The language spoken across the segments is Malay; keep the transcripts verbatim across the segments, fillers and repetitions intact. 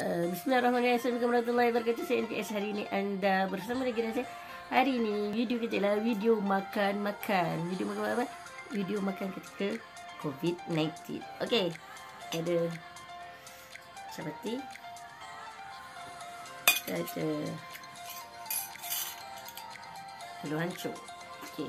Uh, Bismillahirrahmanirrahim. Assalamualaikum warahmatullahi wabarakatuh. Saya N P S. Hari ini anda bersama dengan saya. Hari ini video kita adalah video makan-makan. Video makan apa? Video makan ketika COVID sembilan belas. Okey. Ada chapati. Ada telur hancur. Okey.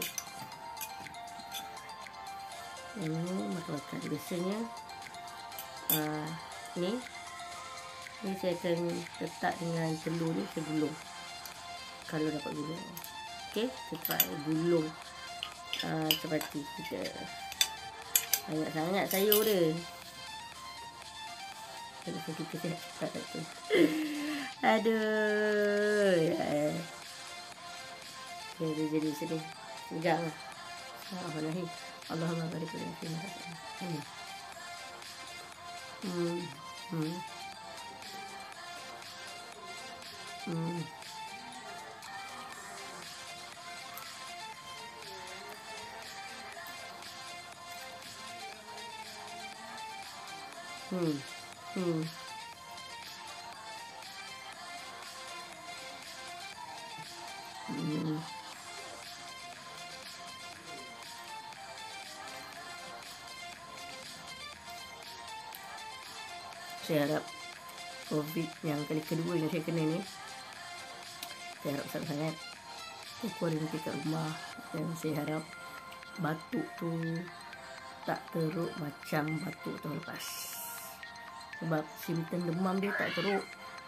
Ini makan-makan. Biasanya uh, ni Ni saya akan letak dengan telur ni ke gulung. Kalau dapat gulung. Okey, kita try gulung uh, chapati kita. Banyak sangat sayur dia. Kalau kita tengok cepat tu. Aduh. Ya. Jadi jadi sedih. Tegang lah. Alhamdulillah. Allahumma barik lana fi ma razaqtana. Hmm. Hmm. Hmm. Hmm. Hmm. Hmm. Saya harap COVID yang kali kedua yang saya kena ni, saya harap sangat-sangat kuarantin kat rumah. Dan saya harap batuk tu tak teruk macam batuk tahun lepas. Sebab simptom demam dia tak teruk,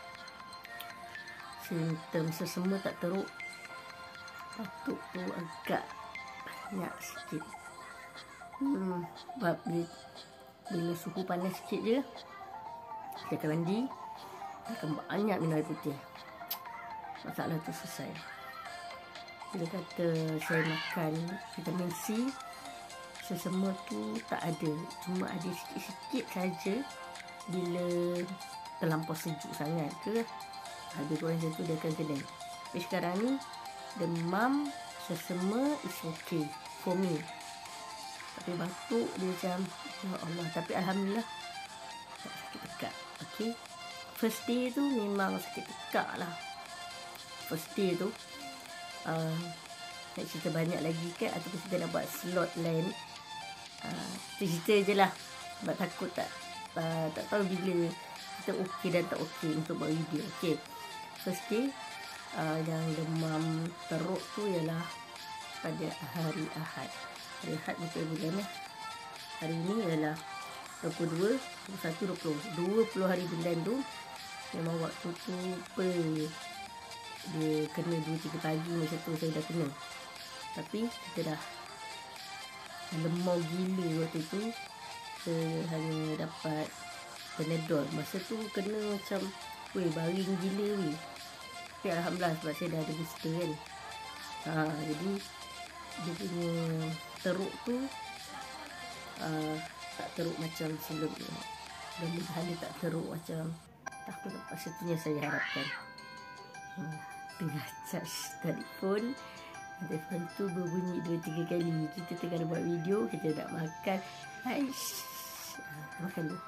simptom sesama tak teruk, batuk tu agak banyak sikit. Hmm, sebab bila, bila suhu panas sikit je, saya akan mandi, akan banyak minum air putih. Masalah tu selesai. Bila kata saya makan vitamin C, sesama tu tak ada. Cuma ada sikit-sikit saja bila terlampau sejuk sangat ke, ada orang macam tu dia akan kena. Tapi sekarang ni demam, sesama is okay for me. Tapi batuk dia macam, ya Allah. Tapi Alhamdulillah tak sakit tekak. Okay, first day tu memang sakit tekak lah. First day tu uh, nak cerita banyak lagi kan, ataupun kita nak buat slot lain, uh, cerita je lah. Sebab takut tak uh, tak tahu bila kita okey dan tak okey untuk buat video. Okay, first day uh, yang demam teruk tu ialah pada hari Ahad. Hari Ahad betul bulan eh. Hari ni ialah dua puluh dua, dua puluh satu, dua puluh. dua puluh hari bulan tu memang waktu tu pe dia kena dua tiga pagi macam tu saya dah kena. Tapi kita dah lemau gila waktu tu. Saya hanya dapat Panadol. Masa tu kena macam weh baring gila weh. Tapi Alhamdulillah sebab saya dah ada booster kan. Ha, jadi dia punya teruk tu uh, tak teruk macam sebelum ni. Dan mudah-mudahan dia tak teruk macam takut lepas itunya saya harapkan. Hmm. Tengah charge telefon, telefon tu berbunyi dua tiga kali. Kita tengah buat video, kita nak makan. Aish, makan dulu.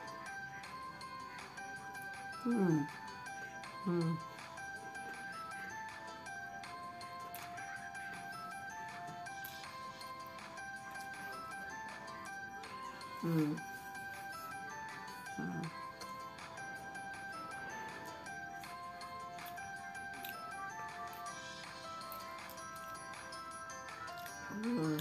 Hmm, hmm. Hmm. Hmm. Hmm.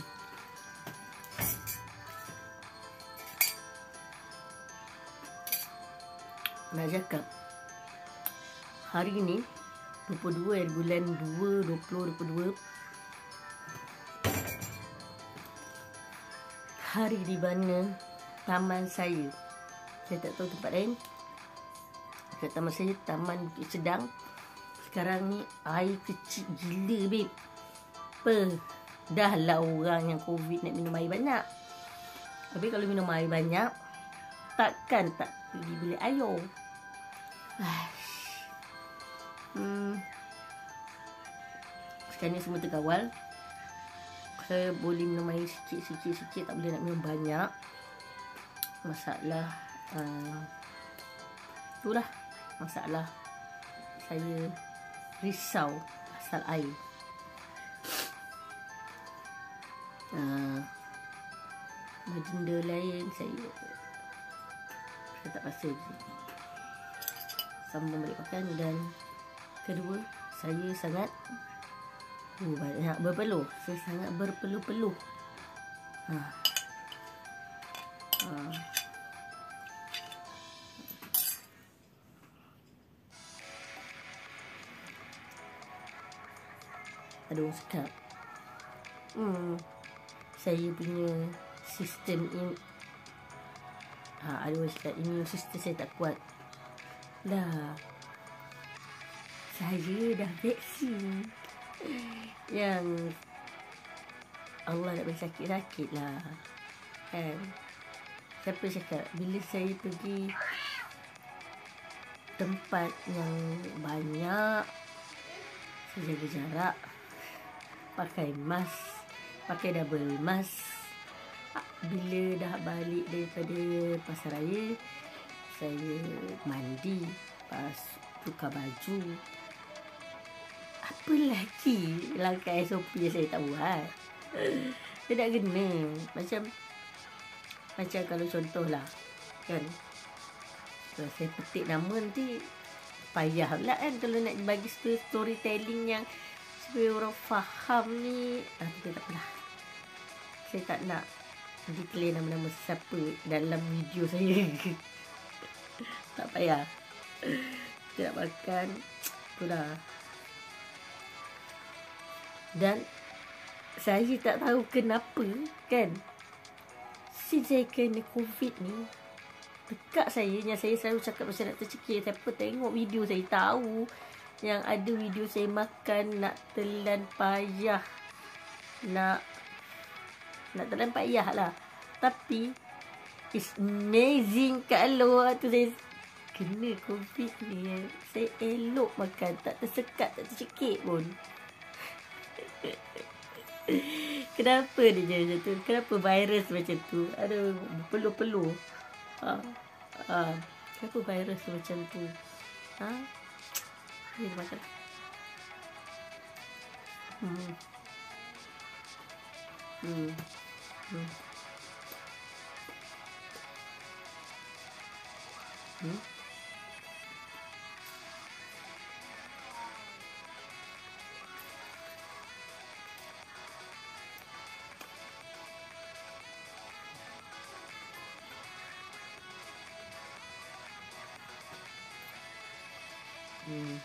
Nak cakap hari ni dua puluh dua bulan dua, dua puluh dua puluh dua, hari di mana taman saya, saya tak tahu tempat lain, kat taman saya, Taman Bukit Sedang, sekarang ni air kecil gila babe. Apa? Dah lah orang yang COVID nak minum air banyak. Tapi kalau minum air banyak, takkan tak pergi beli air. Hmm. Sekarang ni semua terkawal. Saya boleh minum air sikit-sikit-sikit, tak boleh nak minum banyak. Masalah uh, itulah masalah saya risau pasal air. Uh, Baginda lain saya saya tak rasa sambung balik makan. Dan kedua, saya sangat oh, banyak berpeluh. Saya sangat berpeluh-peluh. Ha. Ha. Ada orang cakap, hmm, saya punya sistem in, ha, ada orang cakap immune system saya tak kuat. Dah, saya dah vaksin. Yang Allah nak bagi sakit-sakit lah, kan? Siapa cakap bila saya pergi tempat yang banyak, saya jaga jarak, pakai mask, pakai double mask. Bila dah balik daripada pasar raya, saya mandi, pas tukar baju. Apa lagi langkah S O P yang saya tak buat? Saya tak kena. Macam Macam kalau contohlah, kan, kalau saya petik nama nanti payah pula kan, kalau nak bagi storytelling yang supaya orang faham ni. Ah, tapi tak apalah, saya tak nak declare nama-nama siapa dalam video saya. Tak payah. Kita nak makan, itulah. Dan saya tak tahu kenapa, kan, since saya kena COVID ni, dekat saya, yang saya selalu cakap macam nak tercekik, siapa tengok video saya tahu yang ada video saya makan nak telan payah, nak nak telan payah lah. Tapi it's amazing kalau waktu saya kena COVID ni, saya elok makan, tak tersekat, tak tercekik pun. Kenapa dia jadi macam tu? Kenapa virus macam tu? Aduh, peluh-peluh. Ha, ha. Kenapa virus macam tu? Ha? Ini makan. Hmm. Hmm. Hmm. Hmm. Hmm.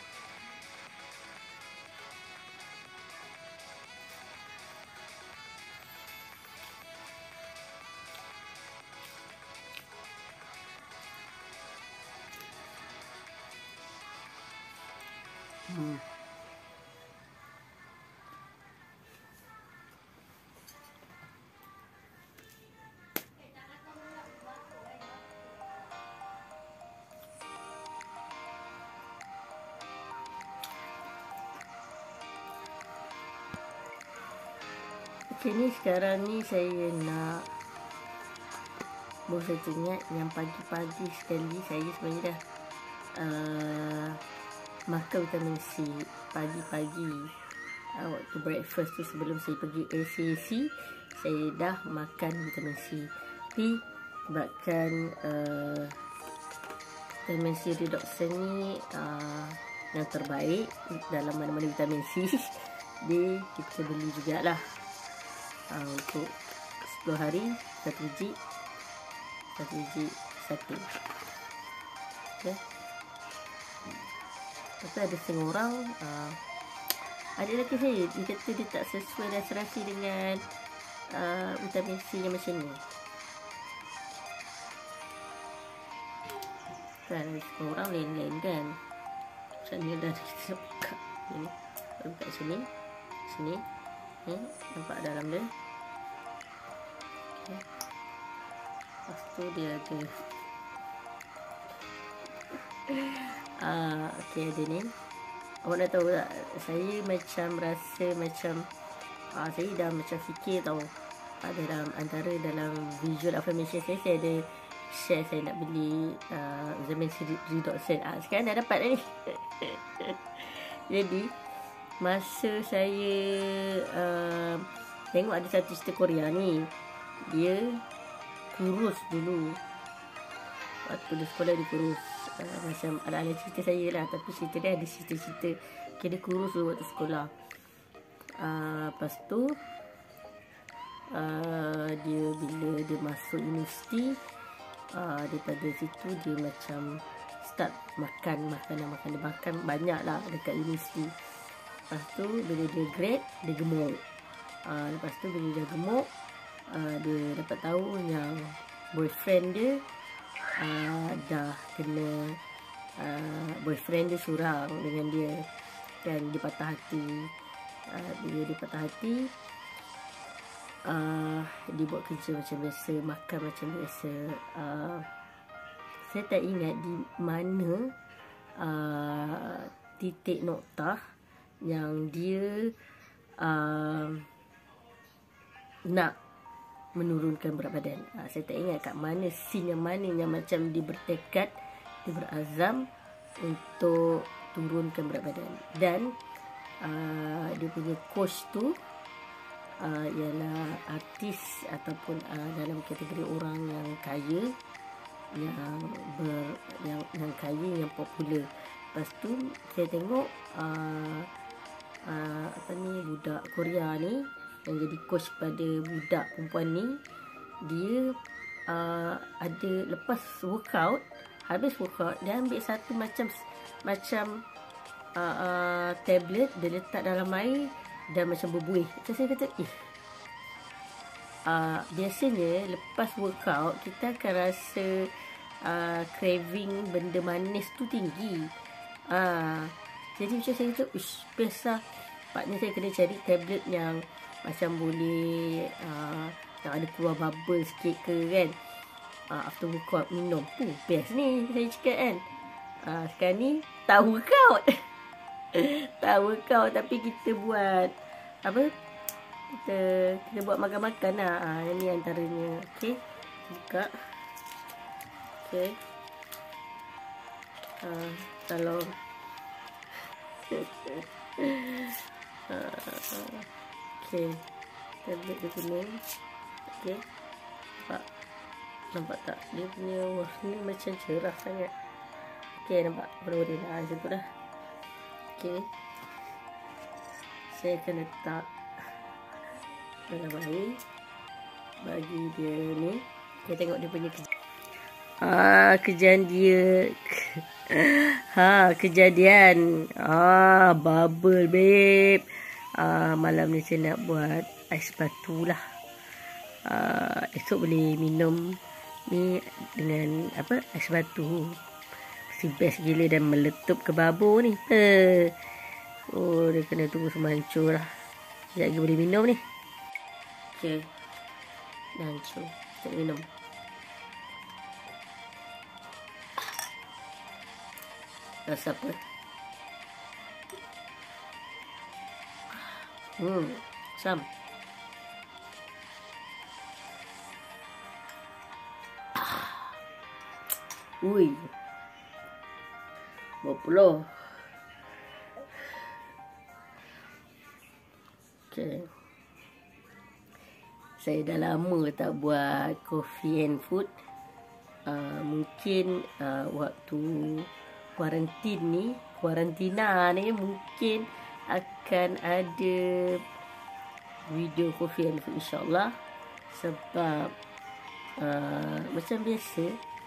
Hmm. Okay, ni sekarang ni saya nak, baru saya ingat yang pagi-pagi sekali saya sebenarnya dah uh, makan vitamin C pagi-pagi. Uh, waktu breakfast tu sebelum saya pergi A C A C, saya dah makan vitamin C. Tapi sebabkan uh, vitamin C redoxon ni uh, yang terbaik dalam mana-mana vitamin C, dia kita beli jugalah. Uh, untuk sepuluh hari satu biji, satu biji satu. Okay. Tapi ada setengah orang, uh, ada lelaki saya, dia kata dia tak sesuai rasa-rasa dengan uh, vitamin C yang macam ni. Kan ada setengah orang lain-lain kan. Macam ni dah kita buka ni, buka sini, sini. Ni, nampak dalam dia. Okay. Lepas tu dia ada ah, okay, ada ni. Awak dah tahu tak, saya macam rasa macam ah, saya dah macam fikir tau, ah, dalam antara dalam visual affirmation saya, saya ada share saya nak beli uh, vitamin C redoxon. Ah, sekarang dah dapat dah ni. Jadi masa saya uh, tengok ada satu cerita Korea ni, dia kurus dulu. Waktu di sekolah dia kurus. Uh, macam ala-ala cerita saya lah. Tapi cerita dia ada cerita-cerita. Okay, dia kurus dulu waktu sekolah. Uh, lepas tu uh, dia bila dia masuk universiti, uh, daripada situ dia macam start makan makanan-makanan makan banyak lah dekat universiti. Lepas tu bila dia grad, dia gemuk. uh, Lepas tu bila dia gemuk, uh, dia dapat tahu yang boyfriend dia uh, dah kena uh, boyfriend dia curang dengan dia. Dan dia patah hati. uh, Bila dia patah hati, uh, dia buat kerja macam biasa, makan macam biasa. uh, Saya tak ingat di mana uh, titik noktah yang dia uh, nak menurunkan berat badan. uh, Saya tak ingat kat mana, scene yang mana yang macam dia bertekad, dia berazam untuk turunkan berat badan. Dan uh, dia punya coach tu uh, ialah artis ataupun uh, dalam kategori orang yang kaya, yang ber, yang yang kaya, yang popular. Lepas tu saya tengok uh, uh, apa ni, budak Korea ni yang jadi coach pada budak perempuan ni, dia uh, ada lepas workout, habis workout dia ambil satu macam macam uh, uh, tablet, dia letak dalam air dan macam berbuih. Macam saya kata, eh uh, biasanya lepas workout kita akan rasa uh, craving benda manis tu tinggi. uh, Jadi macam saya kata, ush, biasa patnya saya kena cari tablet yang macam boleh uh, yang ada keluar bubble sikit ke kan. uh, After workout minum, tu best ni saya cakap kan. uh, Sekarang ni tak workout. Tak workout tapi kita buat apa, kita kita buat makan-makan lah. uh, Yang ni antaranya. Okay, buka. Okay, uh, kalau uh, okay, tablet dia kuning. Okay, nampak, nampak tak dia punya warna macam cerah sangat. Okay, nampak warna-warna lah macam tu dah. Okay, saya akan letak dalam air bagi dia ni. Kita tengok dia punya kerja. Ah, kejadian dia. Ha, kejadian. Ah, bubble babe. Ah, malam ni saya nak buat ais batu lah. Ah, esok boleh minum ni dengan apa, ais batu. Si best gila dan meletup ke babur ni. Eh. Oh, dia kena tunggu semua hancur lah. Sekejap lagi boleh minum ni. Okay, dah hancur. Kita minum. Rasa apa? Hmm, asam. Ui, berpuluh. Okay, saya dah lama tak buat coffee and food. uh, Mungkin uh, waktu kuarantin ni, kuarantina ni, mungkin akan ada video coffee and food insyaAllah. Sebab uh, macam biasa,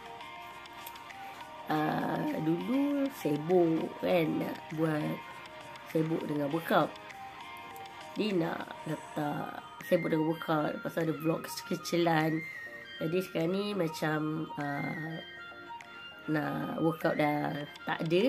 uh, dulu sibuk kan nak buat, sibuk dengan workout. Dia nak letak sibuk dengan workout, lepas ada vlog kecil-kecilan. Jadi sekarang ni macam uh, nak workout dah tak ada.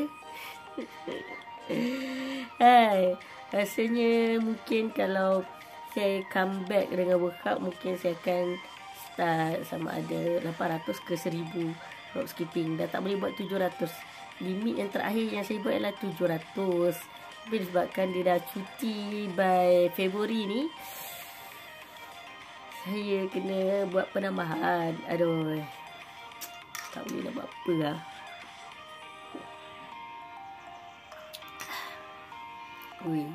Hai, rasanya mungkin kalau saya come back dengan workout, mungkin saya akan start sama ada lapan ratus ke seribu rope skipping. Dah tak boleh buat tujuh ratus. Limit yang terakhir yang saya buat adalah tujuh ratus. Tapi disebabkan dia dah cuti by Februari ni, saya kena buat penambahan. Aduh, Tak boleh nak buat apa lah. Ui.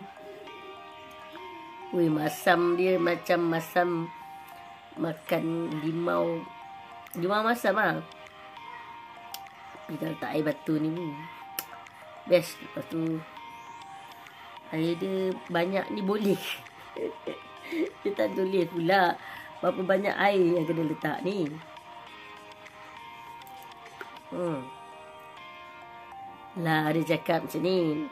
Ui, masam dia macam masam makan limau. Limau masam lah. Tapi kalau tak air batu ni best. Lepas tu air dia banyak ni boleh. Dia tak tulis pula berapa banyak air yang kena letak ni. Hmm. Lah dia cakap macam ni.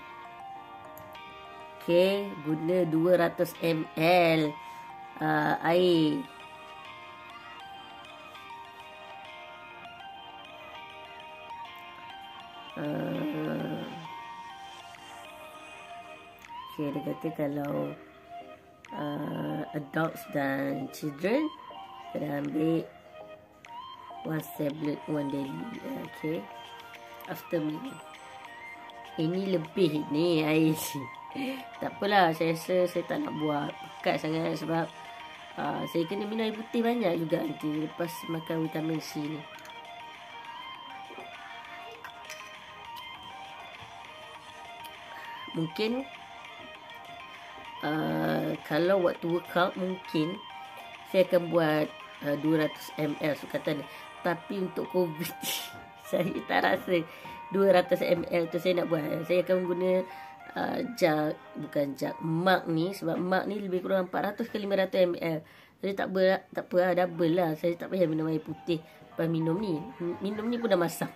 Okay, guna dua ratus mililiter uh, air. Uh, okay, dia kata kalau uh, adults dan children kena ambil one tablet one daily. Okay, after meal. Ini lebih ni air ni. Tak apalah, saya rasa saya tak nak buat pekat sangat sebab uh, saya kena minum air putih banyak juga nanti lepas makan vitamin C ni. Mungkin uh, kalau waktu workout mungkin saya akan buat uh, dua ratus mililiter sukatan. Tapi untuk COVID saya tak rasa dua ratus mililiter tu saya nak buat. Saya akan guna uh, jug, bukan jug, mug ni. Sebab mug ni lebih kurang empat ratus ke lima ratus mililiter. Jadi tak apa, tak apa lah, double lah. Saya tak payah minum air putih lepas minum ni. Minum ni pun dah masak.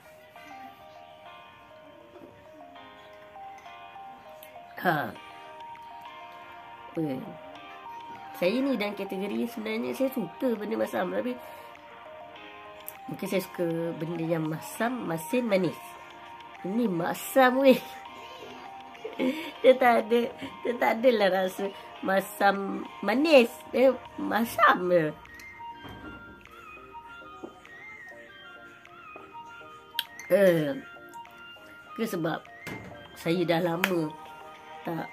Ha. Well, saya ni dalam kategori sebenarnya saya suka benda masam, tapi mungkin saya suka benda yang masam, masin, manis. Ini masam weh. Dia tak ada, dia tak adalah rasa masam manis. Dia masam je. Eh, ke sebab saya dah lama tak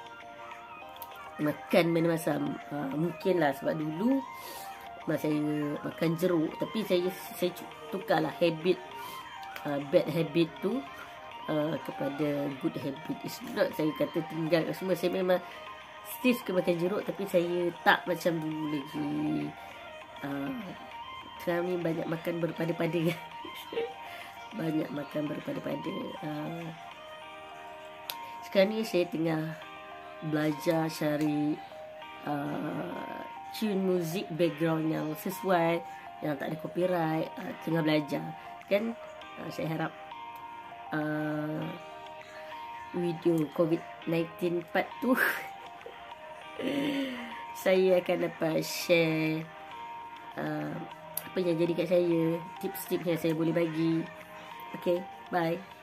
makan benda masam. Uh, mungkinlah sebab dulu masa saya makan jeruk, tapi saya saya tukarlah habit, uh, bad habit tu uh, kepada good habit. It's not saya kata tinggal semua. Saya memang still suka makan jeruk, tapi saya tak macam dulu lagi. Uh, sekarang ni banyak makan berpada-pada. Banyak makan berpada-pada. Uh, Sekarang ni saya tengah belajar cari uh, tune music background yang sesuai, yang tak ada copyright. Uh, tengah belajar kan. uh, Saya harap uh, video COVID nineteen part tu saya akan dapat share uh, apa yang jadi kat saya, tips-tips yang saya boleh bagi. Okay, bye.